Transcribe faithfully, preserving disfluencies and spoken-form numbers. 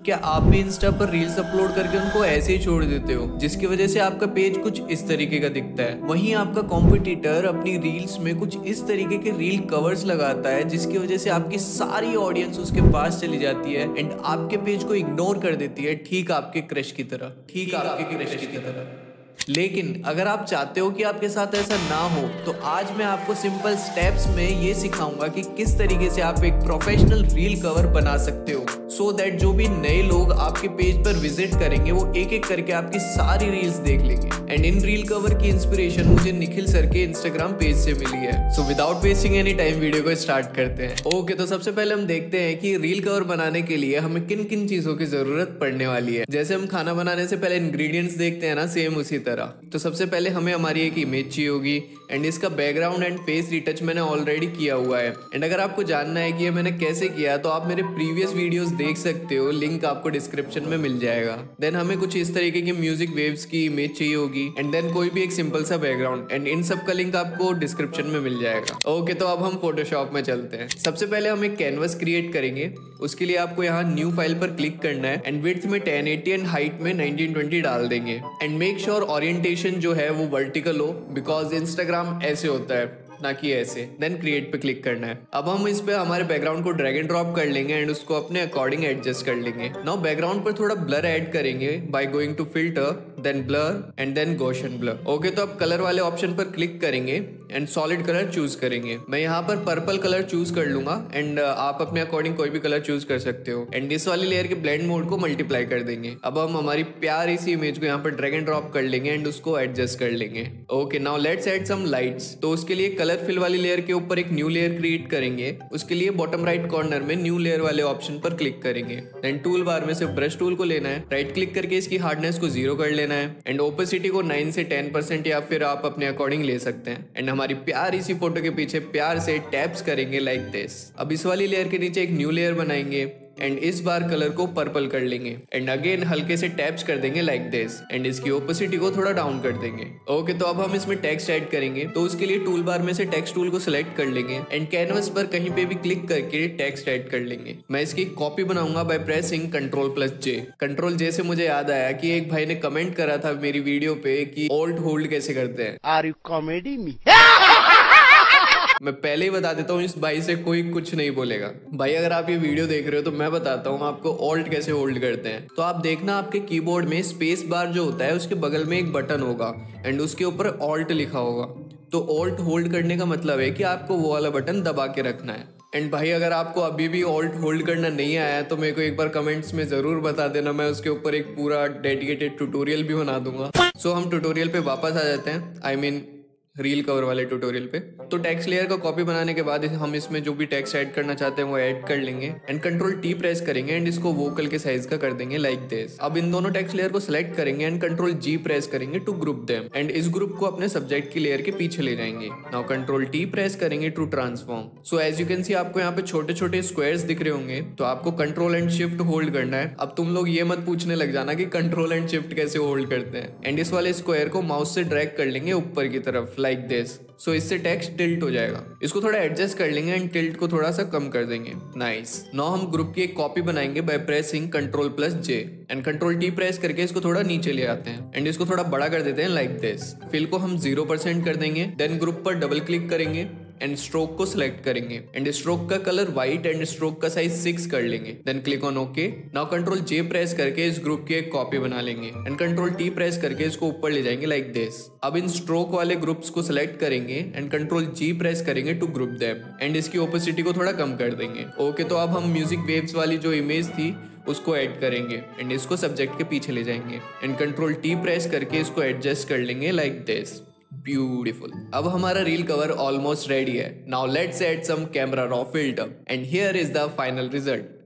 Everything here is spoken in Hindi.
क्या आप भी इंस्टा पर रील्स अपलोड करके उनको ऐसे ही छोड़ देते हो, जिसकी वजह से आपका पेज कुछ इस तरीके का दिखता है। वहीं आपका कॉम्पिटिटर अपनी रील्स में कुछ इस तरीके के रील कवर्स लगाता है, जिसकी वजह से आपकी सारी ऑडियंस उसके पास चली जाती है एंड आपके पेज को इग्नोर कर देती है, ठीक आपके क्रश की तरह ठीक आपके क्रश की तरह। लेकिन अगर आप चाहते हो कि आपके साथ ऐसा ना हो, तो आज मैं आपको सिंपल स्टेप्स में ये सिखाऊंगा कि किस तरीके से आप एक प्रोफेशनल रील कवर बना सकते हो, सो so दैट जो भी नए लोग आपके पेज पर विजिट करेंगे वो एक एक करके आपकी सारी रील्स देख लेंगे। एंड इन रील कवर की इंस्पिरेशन मुझे निखिल सर के इंस्टाग्राम पेज से मिली है। So without wasting any time video को स्टार्ट करते हैं। ओके okay, तो सबसे पहले हम देखते हैं कि रील कवर बनाने के लिए हमें किन किन चीजों की जरूरत पड़ने वाली है। जैसे हम खाना बनाने से पहले इंग्रेडिएंट्स देखते हैं ना, सेम उसी तरह। तो सबसे पहले हमें हमारी एक इमेज चाहिए होगी एंड इसका बैकग्राउंड एंड फेस रिटच मैंने ऑलरेडी किया हुआ है। एंड अगर आपको जानना है कि ये मैंने कैसे किया तो आप मेरे प्रीवियस वीडियोस देख सकते हो, लिंक आपको डिस्क्रिप्शन में मिल जाएगा। देन हमें कुछ इस तरीके की म्यूजिक वेव्स की इमेज चाहिए होगी एंड देन कोई भी एक सिंपल सा बैकग्राउंड, एंड इन सब का लिंक आपको डिस्क्रिप्शन में मिल जाएगा। ओके, तो अब हम फोटोशॉप में चलते हैं। सबसे पहले हम एक कैनवस क्रिएट करेंगे। उसके लिए आपको यहाँ न्यू फाइल पर क्लिक करना है एंड विड्थ में टेन एटी एंड हाइट में नाइनटीन ट्वेंटी डाल देंगे। एंड मेक श्योर ओरिएंटेशन जो है वो वर्टिकल हो, बिकॉज इंस्टाग्राम ऐसे होता है ना कि ऐसे। देन क्रिएट पे क्लिक करना है। अब हम इस पे हमारे बैकग्राउंड को ड्रैग एंड ड्रॉप कर लेंगे एंड उसको अपने अकॉर्डिंग एडजस्ट कर लेंगे। नाउ बैकग्राउंड पर थोड़ा ब्लर ऐड करेंगे by going to filter, then blur and then Gaussian blur. Okay, तो अब कलर वाले ऑप्शन पर क्लिक करेंगे एंड सॉलिड कलर चूज करेंगे। मैं यहाँ पर पर्पल कलर चूज कर लूंगा एंड आप अपने अकॉर्डिंग कोई भी कलर चूज कर सकते हो। एंड इस वाली लेयर के ब्लेंड मोड को मल्टीप्लाई कर देंगे। अब हम हमारी प्यारी सी इमेज को यहाँ पर ड्रैग एंड ड्रॉप कर लेंगे एंड उसको एडजस्ट कर लेंगे। Okay, now let's add some lights. तो उसके लिए कलर फिल वाली लेयर के ऊपर एक न्यू लेयर क्रिएट करेंगे। उसके लिए बॉटम राइट कॉर्नर में न्यू लेयर वाले ऑप्शन पर क्लिक करेंगे। देन टूल बार में से ब्रश टूल को लेना है, राइट क्लिक करके इसकी हार्डनेस को जीरो कर लेना है एंड ओपेसिटी को नाइन से टेन परसेंट या फिर आप अपने अकॉर्डिंग ले सकते हैं। एंड हमारी प्यारी सी फोटो के पीछे प्यार से टैप्स करेंगे लाइक दिस। अब इस वाली लेयर के नीचे एक न्यू लेयर बनाएंगे एंड इस बार कलर को पर्पल कर लेंगे एंड अगेन हल्के से टैप्स कर देंगे लाइक दिस एंड इसकी ओपेसिटी को थोड़ा डाउन कर देंगे। ओके, तो अब हम इसमें टेक्स्ट ऐड करेंगे। तो उसके लिए टूल बार में से टेक्स्ट टूल को सिलेक्ट कर लेंगे एंड कैनवस पर कहीं पे भी क्लिक करके टेक्स्ट ऐड कर लेंगे। मैं इसकी कॉपी बनाऊंगा by pressing control plus J. Control J से मुझे याद आया कि एक भाई ने कमेंट करा था मेरी वीडियो पे कि ऑल्ट होल्ड कैसे करते हैं। Are you comedy me? मैं पहले ही बता देता हूँ, इस भाई से कोई कुछ नहीं बोलेगा। भाई अगर आप ये वीडियो देख रहे हो तो मैं बताता हूँ आपको ऑल्ट कैसे होल्ड करते हैं। तो आप देखना आपके कीबोर्ड में स्पेस बार जो होता है उसके बगल में एक बटन होगा एंड उसके ऊपर ऑल्ट लिखा होगा। तो ऑल्ट होल्ड करने का मतलब है कि आपको वो वाला बटन दबा के रखना है। एंड भाई अगर आपको अभी भी ऑल्ट होल्ड करना नहीं आया है तो मेरे को एक बार कमेंट्स में जरूर बता देना, मैं उसके ऊपर एक पूरा डेडिकेटेड ट्यूटोरियल भी बना दूंगा। सो so, हम ट्यूटोरियल पे वापस आ जाते हैं, आई मीन रील कवर वाले ट्यूटोरियल पे। तो टेक्स्ट लेयर का कॉपी बनाने के बाद हम इसमें जो भी टेक्स्ट ऐड करना चाहते हैं वो ऐड कर लेंगे एंड कंट्रोल टी प्रेस करेंगे एंड इसको वोकल के साइज का कर देंगे लाइक दिस। अब इन दोनों टेक्स्ट लेयर को सिलेक्ट करेंगे एंड कंट्रोल जी प्रेस करेंगे टू ग्रुप देम एंड इस ग्रुप को अपने सब्जेक्ट की लेयर के पीछे ले जाएंगे। नाउ कंट्रोल टी प्रेस करेंगे to transform. So as you can see आपको यहाँ पे छोटे छोटे स्क्वायर्स दिख रहे होंगे, तो आपको कंट्रोल एंड शिफ्ट होल्ड करना है। अब तुम लोग ये मत पूछने लग जाना कि कंट्रोल एंड शिफ्ट कैसे होल्ड करते हैं। एंड इस वाले स्क्वायर को माउस से ड्रैग कर लेंगे ऊपर की तरफ लाइक दिस। सो so, इससे टेक्स्ट टिल्ट हो जाएगा। इसको थोड़ा एडजस्ट कर लेंगे एंड टिल्ट को थोड़ा सा कम कर देंगे। नाइस। नाउ हम ग्रुप की एक कॉपी बनाएंगे by pressing control plus J and control T press करके इसको थोड़ा नीचे ले आते हैं एंड इसको थोड़ा बड़ा कर देते हैं लाइक दिस। फिल को हम जीरो परसेंट कर देंगे। देन ग्रुप पर डबल क्लिक करेंगे एंड स्ट्रोक को सिलेक्ट करेंगे एंड स्ट्रोक का कलर व्हाइट एंड स्ट्रोक का साइज सिक्स कर लेंगे। Then click on okay. Now control J press करके इस ग्रुप की एक कॉपी बना लेंगे एंड कंट्रोल टी प्रेस करके इसको ऊपर ले जाएंगे लाइक दिस। अब इन स्ट्रोक वाले ग्रुप्स को सिलेक्ट करेंगे एंड कंट्रोल जी प्रेस करेंगे टू ग्रुप देम एंड इसकी ओपेसिटी को थोड़ा कम कर देंगे। ओके, तो अब हम म्यूजिक वेव्स वाली जो इमेज थी उसको ऐड करेंगे एंड इसको सब्जेक्ट के पीछे ले जाएंगे एंड कंट्रोल टी प्रेस करके इसको एडजस्ट कर लेंगे लाइक दिस। ब्यूटीफुल। अब हमारा रील कवर ऑलमोस्ट रेडी है। Now let's add some camera raw filter and here is the final result.